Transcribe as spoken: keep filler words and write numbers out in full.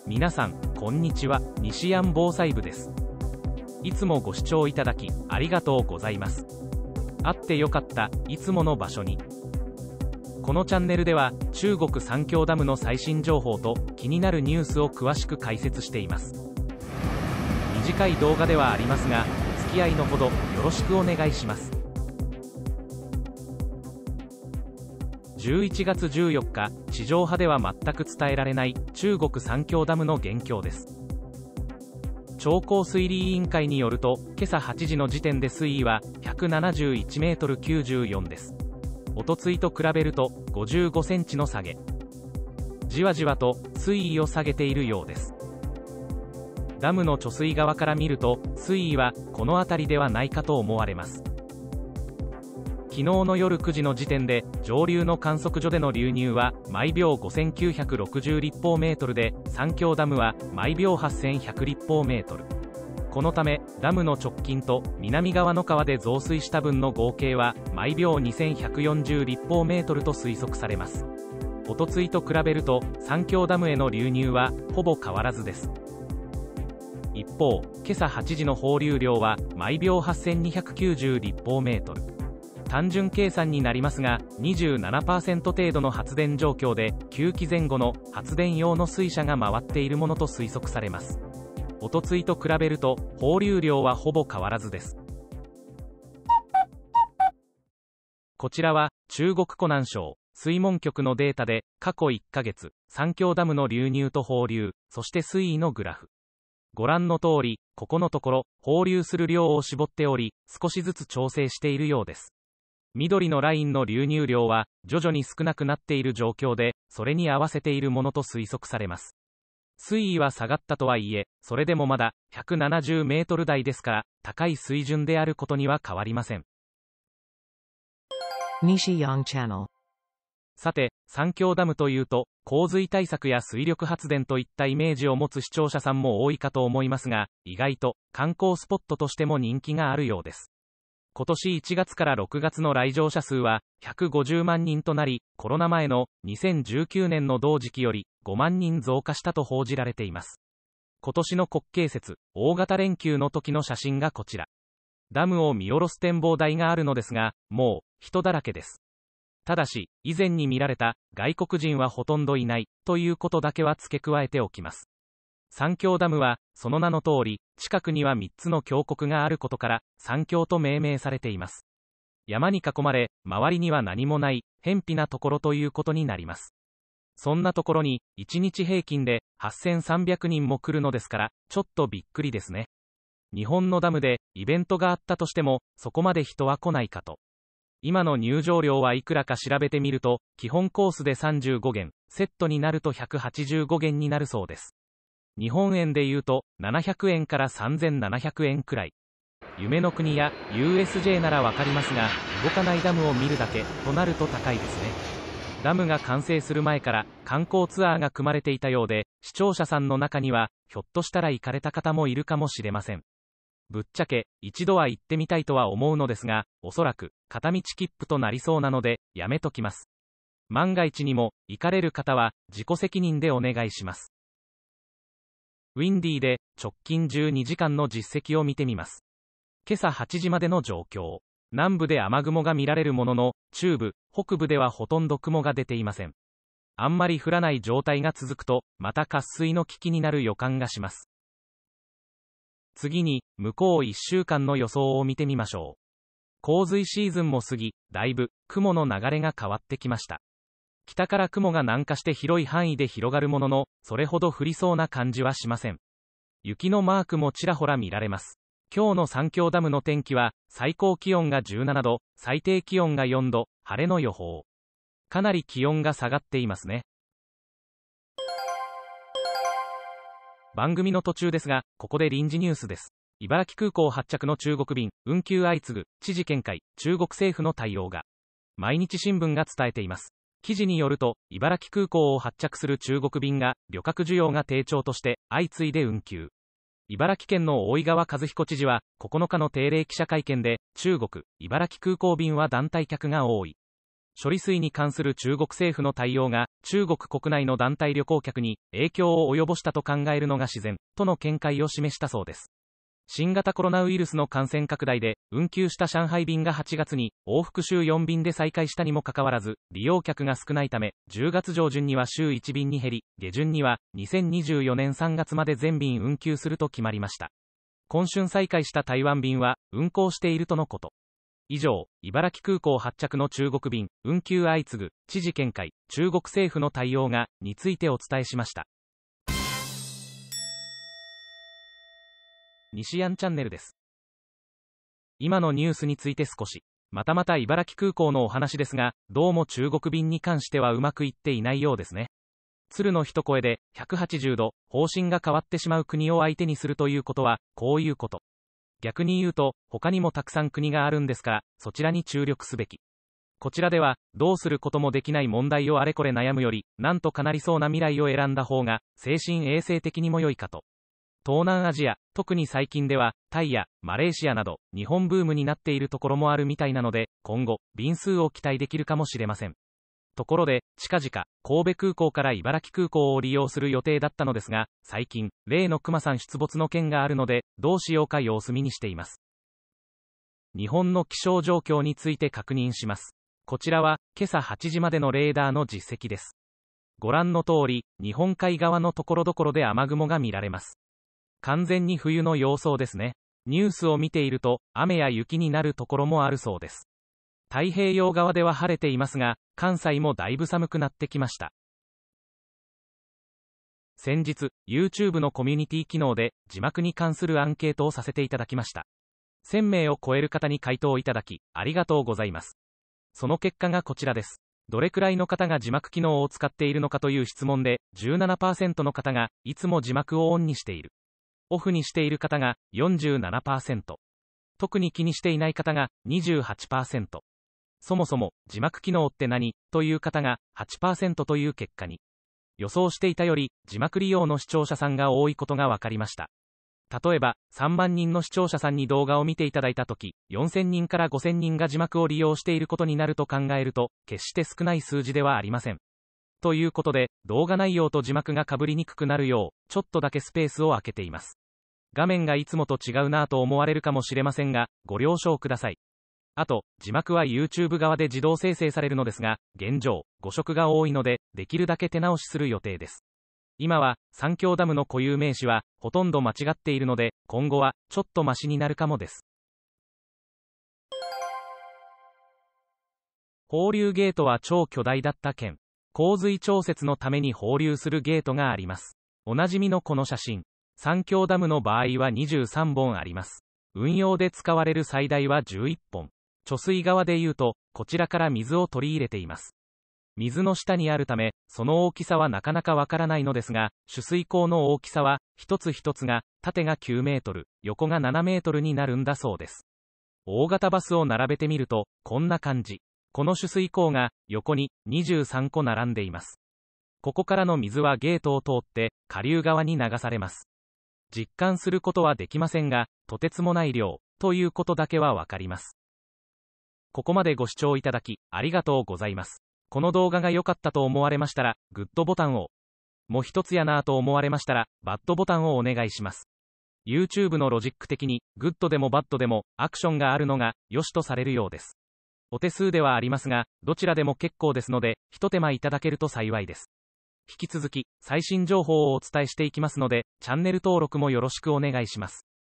皆さん、こんにちは。西安防災部です。いつもご視聴いただき、ありがとうございます。会ってよかった、いつもの場所に。このチャンネルでは、中国三峡ダムの最新情報と気になるニュースを詳しく解説しています。短い動画ではありますが、お付き合いのほどよろしくお願いします。じゅういちがつじゅうよっか、地上波では全く伝えられない中国三峡ダムの現況です。長江水利委員会によると、今朝はちじの時点で水位はひゃくななじゅういちメートルきゅうじゅうよんです。おとついと比べるとごじゅうごセンチの下げ。じわじわと水位を下げているようです。ダムの貯水側から見ると、水位はこの辺りではないかと思われます。昨日の夜くじの時点で、上流の観測所での流入は毎秒ごせんきゅうひゃくろくじゅう立方メートルで、三峡ダムは毎秒はっせんひゃく立方メートル。このため、ダムの直近と南側の川で増水した分の合計は毎秒にせんひゃくよんじゅう立方メートルと推測されます。おとついと比べると、三峡ダムへの流入はほぼ変わらずです。一方、今朝はちじの放流量は毎秒はっせんにひゃくきゅうじゅう立方メートル。単純計算になりますが、にじゅうななパーセント 程度の発電状況で、きゅうきぜん後の発電用の水車が回っているものと推測されます。おとついと比べると、放流量はほぼ変わらずです。こちらは、中国湖南省水門局のデータで、過去いっかげつ、三峡ダムの流入と放流、そして水位のグラフ。ご覧の通り、ここのところ、放流する量を絞っており、少しずつ調整しているようです。緑のラインの流入量は徐々に少なくなっている状況で、それに合わせているものと推測されます。水位は下がったとはいえ、それでもまだひゃくななじゅうメートル台ですから、高い水準であることには変わりません。 西洋チャンネル。 さて、三峡ダムというと、洪水対策や水力発電といったイメージを持つ視聴者さんも多いかと思いますが、意外と観光スポットとしても人気があるようです。今年いちがつからろくがつの来場者数はひゃくごじゅうまんにんとなり、コロナ前のにせんじゅうきゅうねんの同時期よりごまんにん増加したと報じられています。今年の国慶節、大型連休の時の写真がこちら。ダムを見下ろす展望台があるのですが、もう人だらけです。ただし、以前に見られた外国人はほとんどいないということだけは付け加えておきます。三峡ダムは、その名の通り、近くにはみっつの峡谷があることから、三峡と命名されています。山に囲まれ、周りには何もない、偏僻なところということになります。そんなところに、いちにち平均ではっせんさんびゃくにんも来るのですから、ちょっとびっくりですね。日本のダムで、イベントがあったとしても、そこまで人は来ないかと。今の入場料はいくらか調べてみると、基本コースでさんじゅうごげん、セットになるとひゃくはちじゅうごげんになるそうです。日本円で言うとななひゃくえんからさんぜんななひゃくえんくらい。夢の国や ユーエスジェー ならわかりますが、動かないダムを見るだけとなると高いですね。ダムが完成する前から観光ツアーが組まれていたようで、視聴者さんの中にはひょっとしたら行かれた方もいるかもしれません。ぶっちゃけ一度は行ってみたいとは思うのですが、おそらく片道切符となりそうなのでやめときます。万が一にも行かれる方は自己責任でお願いします。ウィンディーで直近じゅうにじかんの実績を見てみます。今朝はちじまでの状況。南部で雨雲が見られるものの、中部、北部ではほとんど雲が出ていません。あんまり降らない状態が続くと、また渇水の危機になる予感がします。次に、向こういっしゅうかんの予想を見てみましょう。洪水シーズンも過ぎ、だいぶ雲の流れが変わってきました。北から雲が南下して広い範囲で広がるものの、それほど降りそうな感じはしません。雪のマークもちらほら見られます。今日の三峡ダムの天気は、最高気温がじゅうななど、最低気温がよんど、晴れの予報。かなり気温が下がっていますね。番組の途中ですが、ここで臨時ニュースです。茨城空港発着の中国便、運休相次ぐ、知事見解、中国政府の対応が。毎日新聞が伝えています。記事によると、茨城空港を発着する中国便が、旅客需要が低調として、相次いで運休。茨城県の大井川和彦知事は、ここのかの定例記者会見で、中国、茨城空港便は団体客が多い。 処理水に関する中国政府の対応が、中国国内の団体旅行客に影響を及ぼしたと考えるのが自然、との見解を示したそうです。新型コロナウイルスの感染拡大で、運休した上海便がはちがつに、往復週よんびんで再開したにもかかわらず、利用客が少ないため、じゅうがつ上旬には週いちびんに減り、下旬には、にせんにじゅうよねんさんがつまで全便運休すると決まりました。今春再開した台湾便は、運航しているとのこと。以上、茨城空港発着の中国便、運休相次ぐ、知事見解、中国政府の対応が、についてお伝えしました。西安チャンネルです。今のニュースについて少し。またまた茨城空港のお話ですが、どうも中国便に関してはうまくいっていないようですね。鶴の一声で、ひゃくはちじゅうど、方針が変わってしまう国を相手にするということは、こういうこと。逆に言うと、他にもたくさん国があるんですから、そちらに注力すべき。こちらでは、どうすることもできない問題をあれこれ悩むより、なんとかなりそうな未来を選んだ方が、精神衛生的にも良いかと。東南アジア、特に最近では、タイやマレーシアなど、日本ブームになっているところもあるみたいなので、今後、便数を期待できるかもしれません。ところで、近々、神戸空港から茨城空港を利用する予定だったのですが、最近、例の熊さん出没の件があるので、どうしようか様子見にしています。日本の気象状況について確認します。こちらは、今朝はちじまでのレーダーの実績です。ご覧の通り、日本海側のところどころで雨雲が見られます。完全に冬の様相ですね。ニュースを見ていると、雨や雪になるところもあるそうです。太平洋側では晴れていますが、関西もだいぶ寒くなってきました。先日、YouTube のコミュニティ機能で、字幕に関するアンケートをさせていただきました。せんめいを超える方に回答いただき、ありがとうございます。その結果がこちらです。どれくらいの方が字幕機能を使っているのかという質問で、じゅうななパーセント の方が、いつも字幕をオンにしている。オフにしている方が よんじゅうななパーセント。特に気にしていない方が にじゅうはちパーセント。そもそも、字幕機能って何という方が はちパーセント という結果に。予想していたより、字幕利用の視聴者さんが多いことが分かりました。例えば、さんまんにんの視聴者さんに動画を見ていただいたとき、よんせんにんからごせんにんが字幕を利用していることになると考えると、決して少ない数字ではありません。ということで、動画内容と字幕が被りにくくなるよう、ちょっとだけスペースを空けています。画面がいつもと違うなぁと思われるかもしれませんが、ご了承ください。あと、字幕は YouTube 側で自動生成されるのですが、現状、誤色が多いので、できるだけ手直しする予定です。今は、三峡ダムの固有名詞は、ほとんど間違っているので、今後は、ちょっとマシになるかもです。放流ゲートは超巨大だった件。洪水調節のために放流するゲートがあります。おなじみのこの写真。三峡ダムの場合はにじゅうさんぼんあります。運用で使われる最大はじゅういっぽん。貯水側で言うと、こちらから水を取り入れています。水の下にあるため、その大きさはなかなかわからないのですが、取水口の大きさは、一つ一つが、縦がきゅうメートル、横がななメートルになるんだそうです。大型バスを並べてみると、こんな感じ。この取水口が、横ににじゅうさんこ並んでいます。ここからの水はゲートを通って、下流側に流されます。実感することはできませんが、とてつもない量、ということだけはわかります。ここまでご視聴いただき、ありがとうございます。この動画が良かったと思われましたら、グッドボタンを。もう一つやなぁと思われましたら、バッドボタンをお願いします。YouTube のロジック的に、グッドでもバッドでも、アクションがあるのが、良しとされるようです。お手数ではありますが、どちらでも結構ですので、一手間いただけると幸いです。引き続き、最新情報をお伝えしていきますので、チャンネル登録もよろしくお願いします。